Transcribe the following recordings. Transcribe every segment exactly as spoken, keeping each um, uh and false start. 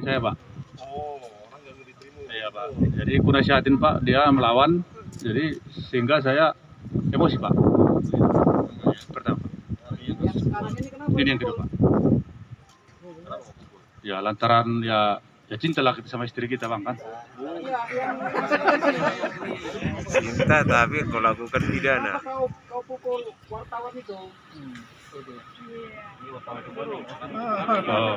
Saya Pak. Oh, orang yang diterima. Iya Pak. Jadi aku nasihatin Pak, dia melawan, jadi sehingga saya emosi Pak. Pertama. Yang sekarang ini kenapa? Ini yang kedua Pak. Ya lantaran ya ya cintalah kita sama istri kita Bang kan. Iya, yang Cinta tapi kau lakukan pidana. kenapa kau kau pukul wartawan itu? Oh.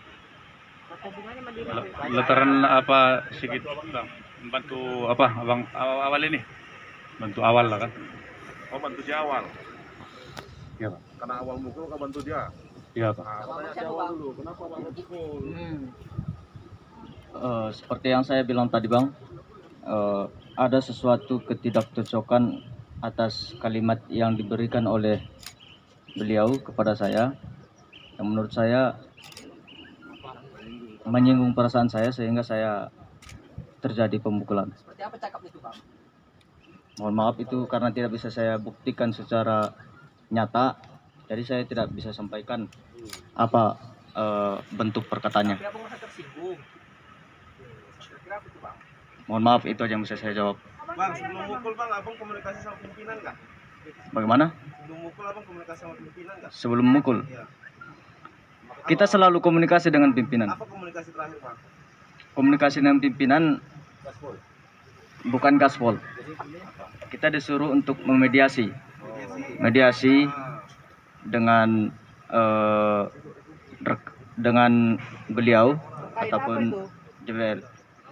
Lantaran apa sedikit Bang, membantu apa Abang awal, awal ini? Bantu awal lah kan. Kau bantu dia awal. Iya Pak. Karena awal mukul kau bantu dia. Iya Pak. Nah, katanya si awal dulu. Kenapa bang pukul? Eh, seperti yang saya bilang tadi Bang, eh, ada sesuatu ketidakcocokan atas kalimat yang diberikan oleh beliau kepada saya, yang menurut saya menyinggung perasaan saya sehingga saya terjadi pemukulan. Seperti apa cakap itu, Bang? Mohon maaf itu karena tidak bisa saya buktikan secara nyata, jadi saya tidak bisa sampaikan apa eh, bentuk perkataannya. Tapi abang merasa tersinggung. Kira-kira apa itu, Bang? Mohon maaf, itu aja yang bisa saya jawab. Bang, sebelum mukul bang, abang komunikasi sama pimpinan kah? Bagaimana? Sebelum mukul abang komunikasi sama pimpinan kah? Sebelum mukul, Iya. kita selalu komunikasi dengan pimpinan. Apa komunikasi terakhir bang? Komunikasi dengan pimpinan Gaspol. bukan gaspol. Kita disuruh untuk memediasi, mediasi dengan eh, rek- dengan beliau Terkait apa ataupun itu? J B L.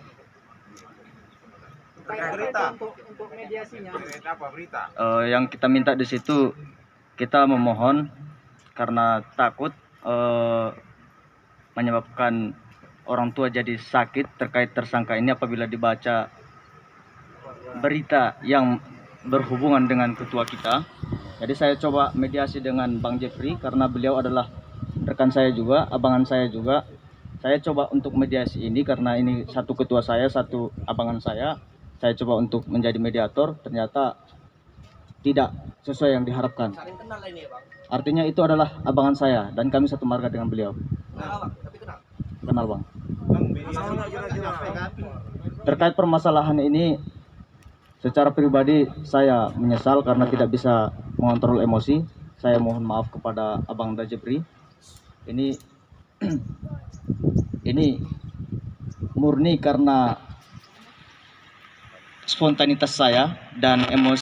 Terkait apa itu untuk untuk mediasinya? Berita apa berita? Eh, yang kita minta di situ, kita memohon karena takut eh, menyebabkan orang tua jadi sakit terkait tersangka ini apabila dibaca berita yang berhubungan dengan ketua kita. Jadi saya coba mediasi dengan Bang Jeffrey karena beliau adalah rekan saya juga, abangan saya juga. Saya coba untuk mediasi ini karena ini satu ketua saya, satu abangan saya. Saya coba untuk menjadi mediator, ternyata tidak sesuai yang diharapkan. Saling kenal ini ya, Bang. Artinya itu adalah abangan saya dan kami satu marga dengan beliau. Kenal, Bang, tapi kenal. Kenal Bang. Bang, mediasi kira-kira apa kan? Terkait permasalahan ini, secara pribadi saya menyesal karena tidak bisa mengontrol emosi. Saya mohon maaf kepada Abang Dajebri. Ini ini murni karena spontanitas saya dan emosi.